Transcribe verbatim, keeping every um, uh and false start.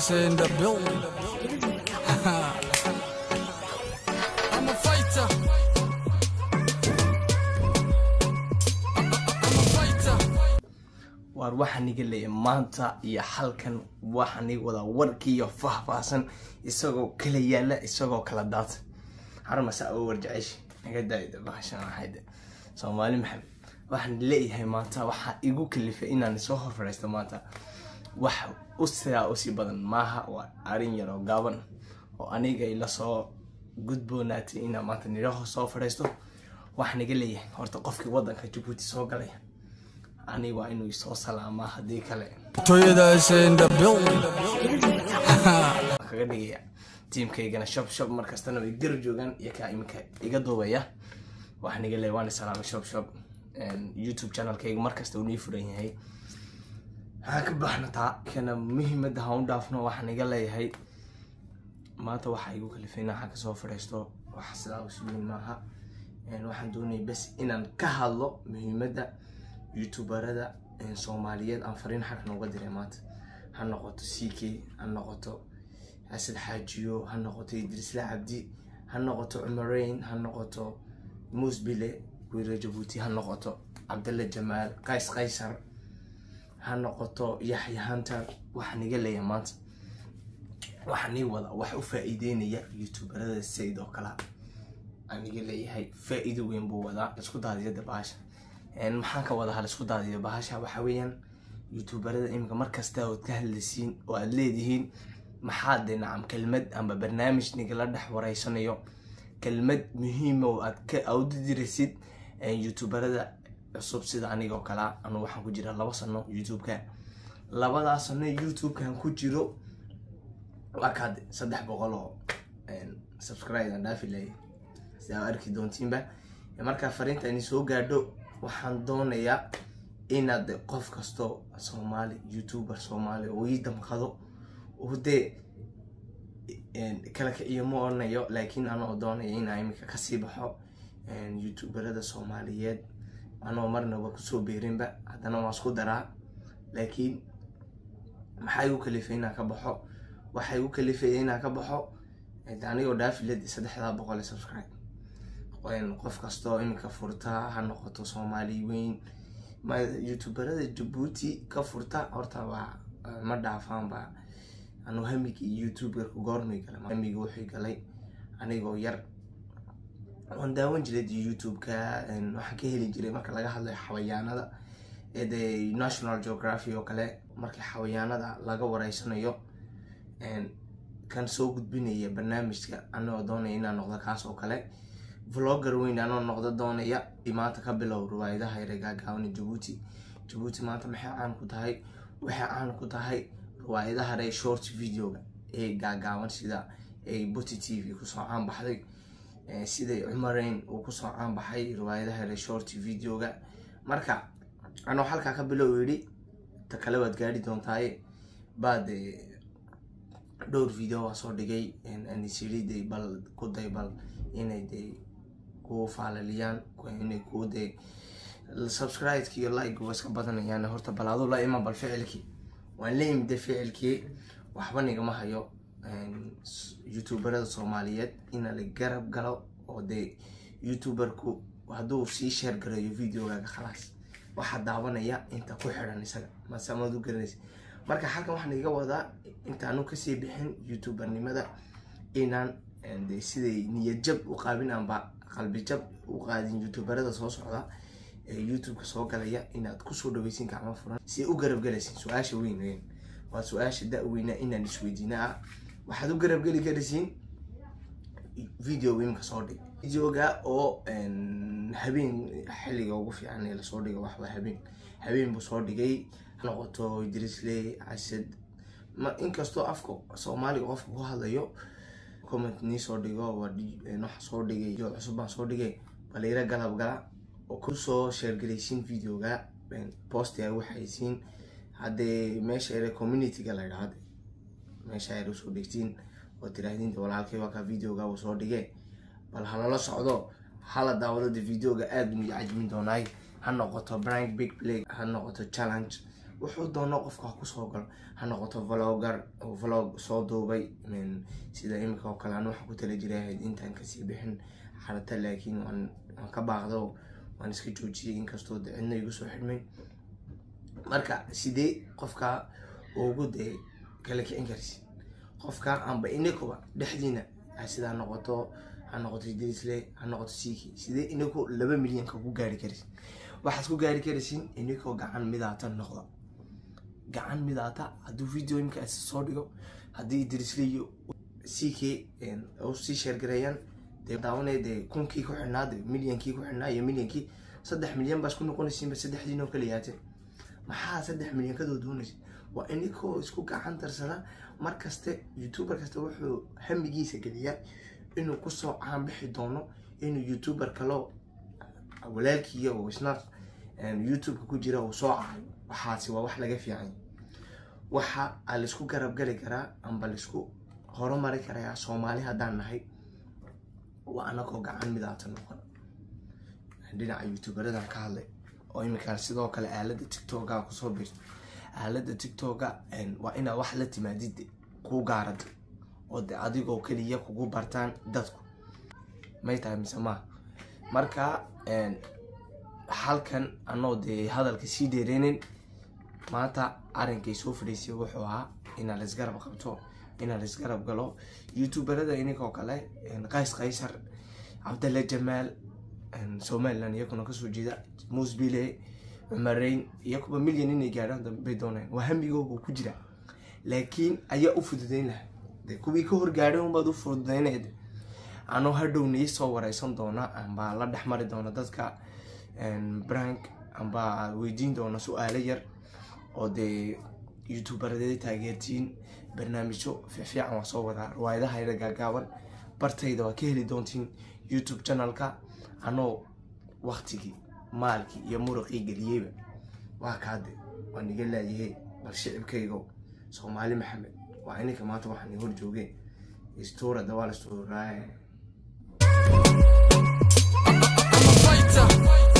Toyoda's in the building. I'm a fighter. I'm a fighter. War waxaan iga leeyahay maanta iyo halkan waxaan iga wada warkii iyo faahfaahsan isagoo kala yaala isagoo kala daad harmasa oo warjacaysh naga daayda bahashan waxayda Soomaali maxamed waxaan leeyahay maanta waxa igu kalifay inaan soo horfariisto maanta wax u sidaa u si badan maaha waa arin yar oo gaaban oo aniga ila soo gudboonaatay inaan maanta niraho soo fariisto waxaan iga leeyahay horta qofkii wadanka Djibouti soo galay ani waa inuu soo salaama hadii kale Toyoda's in the building. kaga dhigaya teamkaygana shop shop markastana way gar joogan iyo ka imika iga doobaya waxaan iga leeyahay waan salaam shop shop and YouTube channel kayga markasta uu furan yahay ha ka baxnata kana muhiimada ha u dhaafno waxaan iga leeyahay maanta waxa igu kalifayna waxa ka soo fariisto wax sidaa u suuyin maaha and waxaan doonay bas inaan ka hadlo muhiimada YouTuberada in Soomaaliyeed aan fariin xaq nooga diray maanta ha noqoto C K ha noqoto Asad Xaajiyo ha noqoto Idris Abdi ha noqoto Umarayn ha noqoto Musbile wiira Djibouti ha noqoto Abdalla Jamal Qays Qaysar ha noqoto Yahya Hunter waxaan iga leeyahay maanta waxaan ii wada wax u faa'iideynaya YouTuberada sidoo kale aan iga leeyahay faa'iido weyn buu wada isku daadiyada baasha een maxaan ka wada hal isku daadiyo bahasha waxa weeyaan YouTuberada imka markasta oo ka hadlaysiin oo aad leedihiin maxaa dhinacam kelmad ama barnaamij nigala dhex wareysanayo kelmad muhiim oo aad ka awdirisid ee YouTuberada cusub sida aniga oo kala anu waxaan ku jiraa laba sano YouTube-ka labadaas sano YouTube-kan ku jiro wakad saddex boqol oo een subscribe and affiliate sida arki doontiinba marka fariinta in soo gaadho waxaan doonayaa inaad qof kasto Soomaali YouTuber Soomaali oo ii damqado oo de in kala ka iyimo ornayo laakiin aan doonaya in ay imika ka sii baxo in YouTuberada Soomaaliyeed anoo marna waa ku soo beerinba hadana waa isku daraa laakiin maxay u kalifayna ka baxo waxay u kalifayna ka baxo aniga dhaafilad saddex boqol subscribe وين قف كاستو إنك فرتا هنقطة Soomaali وين ما يوتيوبرات Djibouti كفرتا أرتا با ما دافعان با أنا هميك يوتيوبر كقارني كلام هميك وحي كلاي أنا جوير ونداون جلد يوتيوب كا إن وحكي هلي جري ما كلا جهل حويانا دا إذا ناشونال جيوغرافي وكلا مركي حويانا دا لاجا ورايسنا يو إن كان سوق بني برنامج كا أنا ودوني إن أنا نقدر كاس وكلا vlogger weyn aan noqdo doonaya imaanta ka bilow ruwaayadaha yareega gaawni Djibouti Djibouti maanta maxay aan ku tahay waxa aan ku tahay ruwaayadaha ray short video ee gaagaawan sida ee Buti T V ku soo caan baxday sida Umarayn oo ku soo caan baxay ruwaayadaha ray short video marka aan halka ka bilow yiri ta kale wad gaari doontaay baad dhowr video soo dhigay in aan siriiday bal ku day bal inay day ku faaliyaan ku inay ku day subscribe ki like waska badanayaan horta balaado la ima bal ficilki waan leeyim de ficilki waxba niga ma hayo YouTuberada Soomaaliyeed in la garab galo oo de YouTuberku haduu si share gareeyo videoga khalaas waxa daawanaya inta ku xiran isaga ma samadu garanaysa marka halkan waxaan iga wadaa inta aanu ka sii bixin YouTubernimada inaan and siday niyad jab u qaabinaan ba qalbi jab u qaadin YouTuberada soo socda ee YouTube ka soo galaya inaad ku soo dhaweysin gacmo furan si u garab galaysin su'aasha weyn weyn waa su'aasha da'weyna inaan isweydiinaa waxaad u garab gali karaysin video weyn ka soo dhig videoga oo habeen xilliga ugu fiican ee la soo dhigo wax waa habeen habeen buu soo dhigay noqoto Idris Asad ma inkasto afka Soomaaliga qofku ku hadlayo comment ni soo dhigo wadi wax soo dhigay iyo cusub baan soo dhigay baleera galab gala oo ku soo share galaysin videoga post ay waxaysiin hadee meesha ay community ga la yiraahdo meesha ay soo dhigtiin oo tiraahdiin walaalkay waa ka videoga uu soo dhigay bal hala la socdo hala daawado videoga aad u cajmin doonay ha noqoto prank big play ha noqoto challenge wuxuu doono qofka ku soo gal ha noqoto vlogger oo vlog soo duubay min sida imika oo kale aan wax ku tala jiray intaan ka sii bixin xalata laakiin waan ka baaqdo waan iska joojiyay inkastoo cidna igu soo xidhmay marka sidee qofka ugu day kala kicin karsi qofka amba inikuba dhexdiina sida noqoto ha noqoto diisle ha noqoto siiki sidee iniku laba milyan ka ku gaari karsi waxaad ku gaari karaysin iniko gacan midaata noqdo gacan midaata hadduu video imka soo dhigo haddii diisle iyo siiki oo si share gareeyaan de daawanayde kunkii ku xidhnaade milyankii ku xidhnaa iyo milyankii saddex milyan baas ku noqonaysiinba saddexdiin oo kala yaate maxaa saddex milyan ka doonaysa waa inikoo isku gacan darsada markaste youtuber kasta wuxuu hamigiisa geliyaa inuu ku soo caan bixi doono inuu youtuber kale walaalkii oo isna youtube ku jira oo soo caayo waxaasi waa wax laga fiican waxa la isku garab gali karaa amba la isku horumari karaa Soomaali hadaan nahay waa anagoo gacan midaata noqon dhinaca youtuberada ka hadlay oo imika sidoo kale aalada TikTok-ga ku soo biirtay aalada TikTok-ga waa ina wax la timaadid ku gaarad oo adigoo kaliya kugu bartaan dadku may tahay misama marka halkan anoo de hadalka sii dheereenin maanta arinkay soo fadhiisay wuxuu ahaa in la isgarab qabto in la isgarab galo youtuberada inikoo kale qays qaysar Abdalla Jamaal Somaliland yakuna kasoo jeeda Musbile Umarayn yakuba milyan inay gaaraan dambe doonaan waa hamigoogu ku jira laakiin ayaa u fududeyn lahaa de kuwii ka hor gaaray un baad u fududeynayd anoo hadhownii soo wareysan doona amba la dhaxmari doona dadka brank amba weydiin doona su'aalo yar oo de youtuberada taageertiin barnaamijyo fiican waa soo wada riwaayadaha ila gaagaaban bartayda waa ka heli doontiin YouTube channelka anoo waqtigi maalki iyo muruqi galiyayba waa kaade waan iga laayahay bal shicibkaygo Soomaali Maxamed waa inaka maanta waxaan hor joogay istoora dawaal istoora I'm a fighter.